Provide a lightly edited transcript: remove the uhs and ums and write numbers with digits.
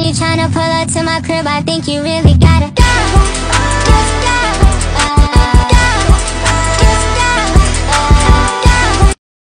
you tryna pull up to my crib, I think you really gotta